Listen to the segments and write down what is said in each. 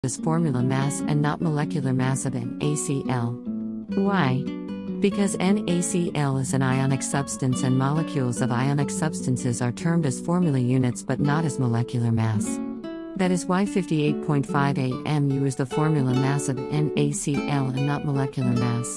as formula mass and not molecular mass of NaCl. Why? Because NaCl is an ionic substance and molecules of ionic substances are termed as formula units but not as molecular mass. That is why 58.58 mu is the formula mass of NaCl and not molecular mass.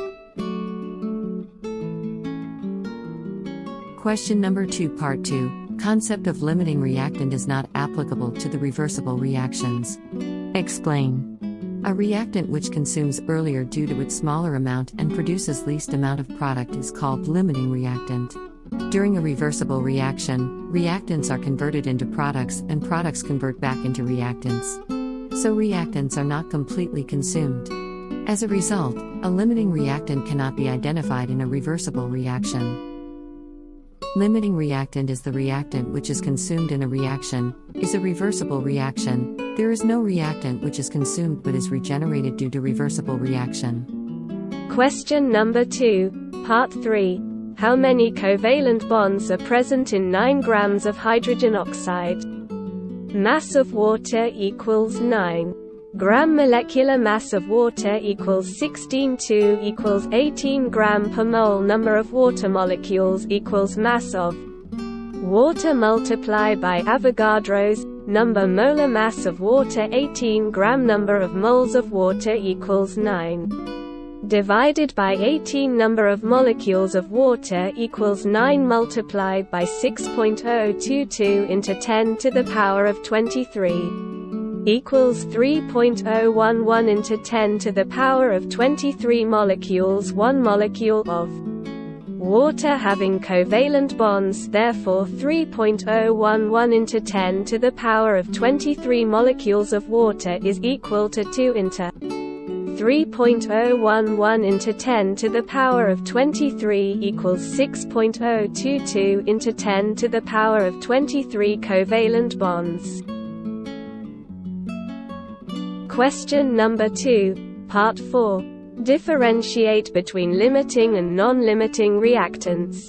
Question number 2, Part 2. Concept of limiting reactant is not applicable to the reversible reactions. Explain. A reactant which consumes earlier due to its smaller amount and produces least amount of product is called limiting reactant. During a reversible reaction, reactants are converted into products and products convert back into reactants. So reactants are not completely consumed. As a result, a limiting reactant cannot be identified in a reversible reaction. Limiting reactant is the reactant which is consumed in a reaction. Is a reversible reaction. There is no reactant which is consumed but is regenerated due to reversible reaction. Question number 2, Part 3. How many covalent bonds are present in 9 grams of hydrogen oxide? Mass of water equals 9. Gram molecular mass of water equals 16.2 equals 18 gram per mole. Number of water molecules equals mass of water multiplied by Avogadro's number. Molar mass of water 18 gram. Number of moles of water equals 9 divided by 18. Number of molecules of water equals 9 multiplied by 6.022 into 10 to the power of 23 equals 3.011 into 10 to the power of 23 molecules. 1 molecule of water having covalent bonds, therefore 3.011 into 10 to the power of 23 molecules of water is equal to 2 into 3.011 into 10 to the power of 23 equals 6.022 into 10 to the power of 23 covalent bonds. Question number 2, Part 4. Differentiate between limiting and non-limiting reactants.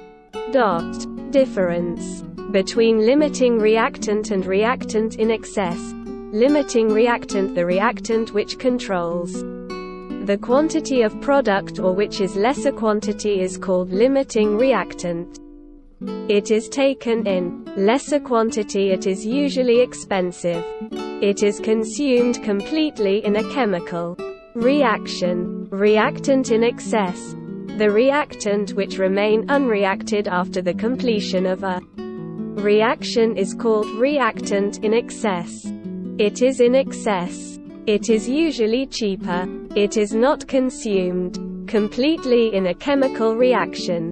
Difference between limiting reactant and reactant in excess. Limiting reactant, the reactant which controls the quantity of product or which is lesser quantity, is called limiting reactant. It is taken in lesser quantity. It is usually expensive. It is consumed completely in a chemical reaction. Reactant in excess. The reactant which remain unreacted after the completion of a reaction is called reactant in excess. It is in excess. It is usually cheaper. It is not consumed completely in a chemical reaction.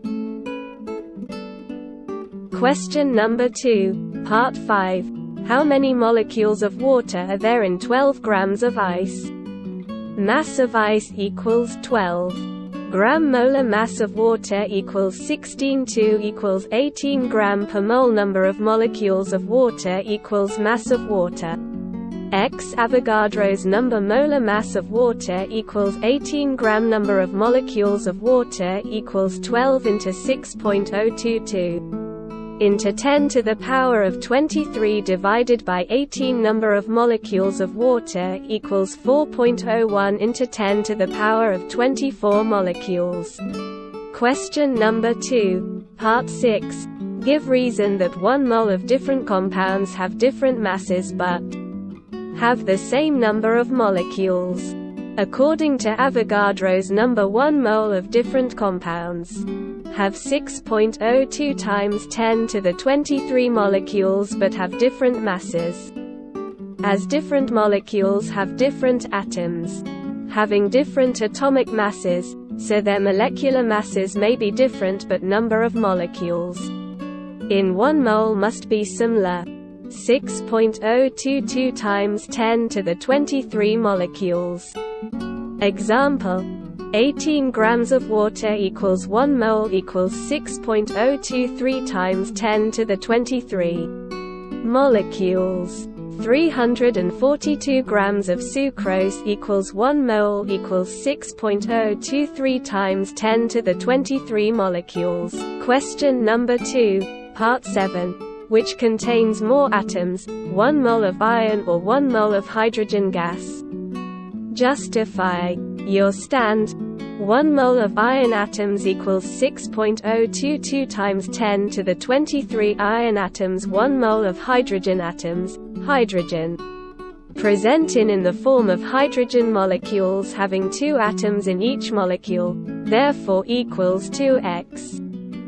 Question number 2, Part 5. How many molecules of water are there in 12 grams of ice? Mass of ice equals 12. Gram molar mass of water equals 16.2 equals 18 gram per mole. Number of molecules of water equals mass of water. X Avogadro's number. Molar mass of water equals 18 gram. Number of molecules of water equals 12 into 6.022 into 10 to the power of 23 divided by 18. Number of molecules of water equals 4.01 into 10 to the power of 24 molecules. Question number 2, Part 6. Give reason that 1 mole of different compounds have different masses but have the same number of molecules. According to Avogadro's number, 1 mole of different compounds have 6.02 times 10 to the 23 molecules but have different masses. As different molecules have different atoms, having different atomic masses, so their molecular masses may be different but number of molecules in 1 mole must be similar. 6.022 times 10 to the 23 molecules. Example: 18 grams of water equals 1 mole equals 6.023 times 10 to the 23 molecules. 342 grams of sucrose equals 1 mole equals 6.023 times 10 to the 23 molecules. Question number 2, Part 7. which contains more atoms, 1 mole of iron or 1 mole of hydrogen gas? Justify your stand. 1 mole of iron atoms equals 6.022 times 10 to the 23 iron atoms. 1 mole of hydrogen atoms, hydrogen, present in the form of hydrogen molecules having 2 atoms in each molecule, therefore equals 2x.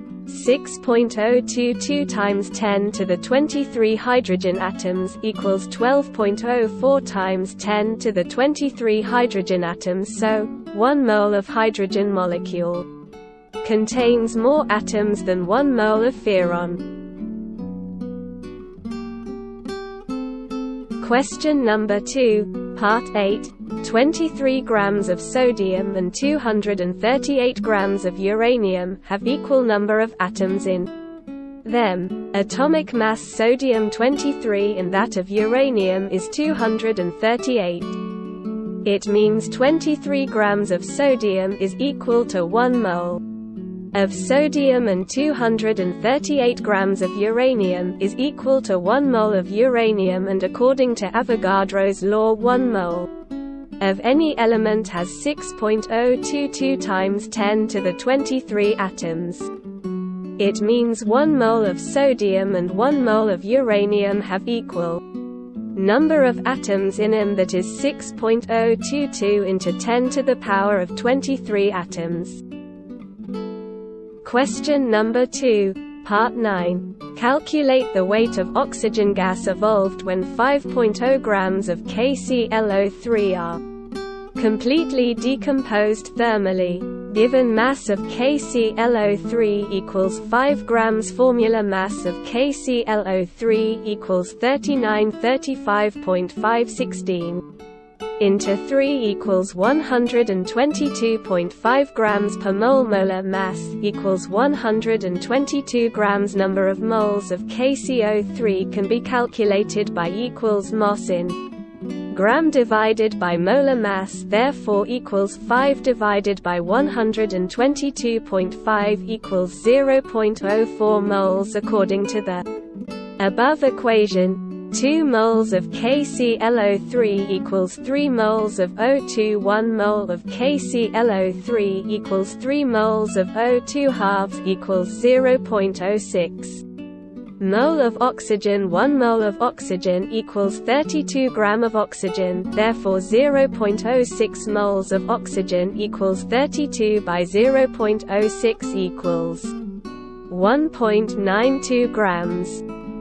6.022 times 10 to the 23 hydrogen atoms equals 12.04 times 10 to the 23 hydrogen atoms. So, 1 mole of hydrogen molecule contains more atoms than 1 mole of furan. Question number 2, Part 8. 23 grams of sodium and 238 grams of uranium have equal number of atoms in them. Atomic mass sodium 23 and that of uranium is 238. It means 23 grams of sodium is equal to 1 mole of sodium and 238 grams of uranium is equal to 1 mole of uranium, and according to Avogadro's law 1 mole of any element has 6.022 times 10 to the 23 atoms. It means 1 mole of sodium and 1 mole of uranium have equal number of atoms in them, that is 6.022 into 10 to the power of 23 atoms. Question number 2, Part 9. Calculate the weight of oxygen gas evolved when 5.0 grams of KClO3 are completely decomposed thermally. Given mass of KClO3 equals 5 grams. Formula mass of KClO3 equals 3935.516 into 3 equals 122.5 grams per mole. Molar mass equals 122 grams. Number of moles of KCO3 can be calculated by equals MOS in gram divided by molar mass, therefore equals 5 divided by 122.5 equals 0.04 moles. According to the above equation, 2 moles of KClO3 equals 3 moles of O2. 1 mole of KClO3 equals 3 moles of O2 halves equals 0.06 mole of oxygen. 1 mole of oxygen equals 32 gram of oxygen, therefore 0.06 moles of oxygen equals 32 by 0.06 equals 1.92 grams.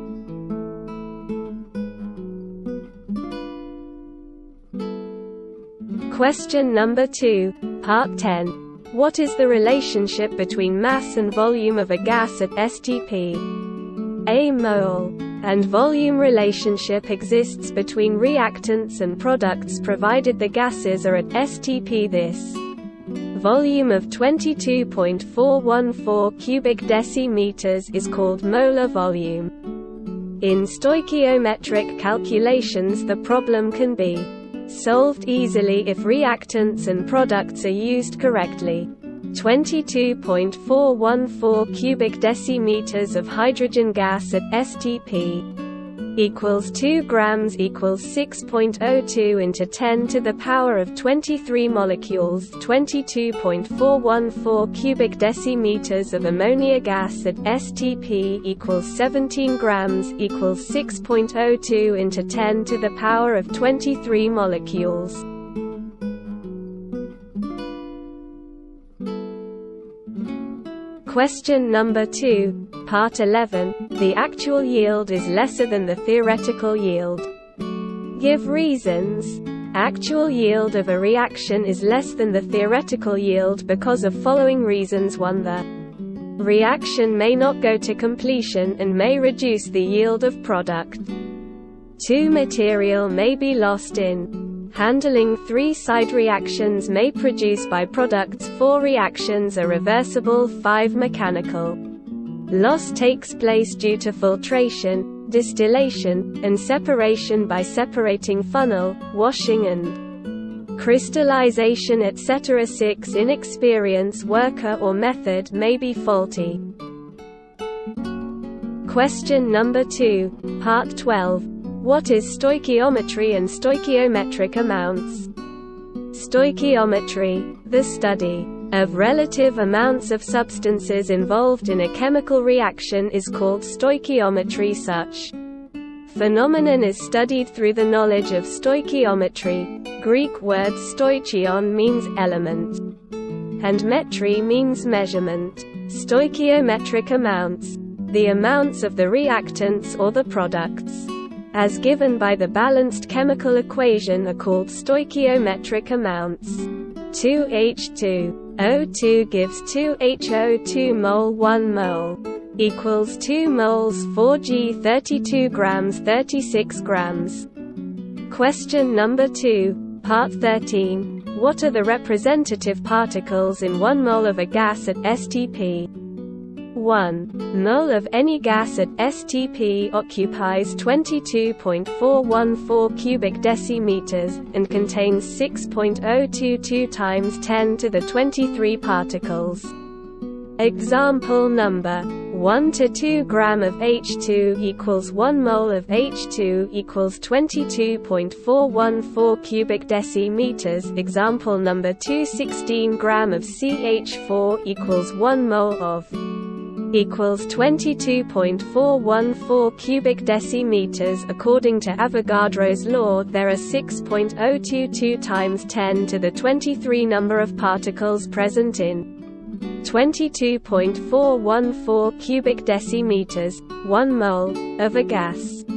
Question number 2, Part 10. What is the relationship between mass and volume of a gas at STP? A mole and volume relationship exists between reactants and products provided the gases are at STP. This volume of 22.414 cubic decimeters is called molar volume. In stoichiometric calculations, the problem can be solved easily if reactants and products are used correctly. 22.414 cubic decimeters of hydrogen gas at STP equals 2 grams equals 6.02 into 10 to the power of 23 molecules. 22.414 cubic decimeters of ammonia gas at STP equals 17 grams equals 6.02 into 10 to the power of 23 molecules. Question number 2, Part 11. The actual yield is lesser than the theoretical yield. Give reasons. Actual yield of a reaction is less than the theoretical yield because of following reasons. 1. The reaction may not go to completion and may reduce the yield of product. 2. Material may be lost in handling. 3. Side reactions may produce byproducts. 4. Reactions are reversible. 5. Mechanical loss takes place due to filtration, distillation, and separation by separating funnel, washing and crystallization, etc. 6. Inexperience, worker or method may be faulty. Question number 2, Part 12. What is stoichiometry and stoichiometric amounts? Stoichiometry, the study of relative amounts of substances involved in a chemical reaction, is called stoichiometry. Such phenomenon is studied through the knowledge of stoichiometry. Greek word stoichion means element, and metry means measurement. Stoichiometric amounts, the amounts of the reactants or the products, as given by the balanced chemical equation, are called stoichiometric amounts. 2H2O2 gives 2HO2 mole 1 mole equals 2 moles 4G 32 grams 36 grams. Question number 2, Part 13. What are the representative particles in 1 mole of a gas at STP? 1 mole of any gas at STP occupies 22.414 cubic decimeters, and contains 6.022 times 10 to the 23 particles. Example number 1 to 2 gram of H2 equals 1 mole of H2 equals 22.414 cubic decimeters. Example number 2, 16 gram of CH4 equals 1 mole of equals 22.414 cubic decimeters. According to Avogadro's law, there are 6.022 times 10 to the 23 number of particles present in 22.414 cubic decimeters, 1 mole, of a gas.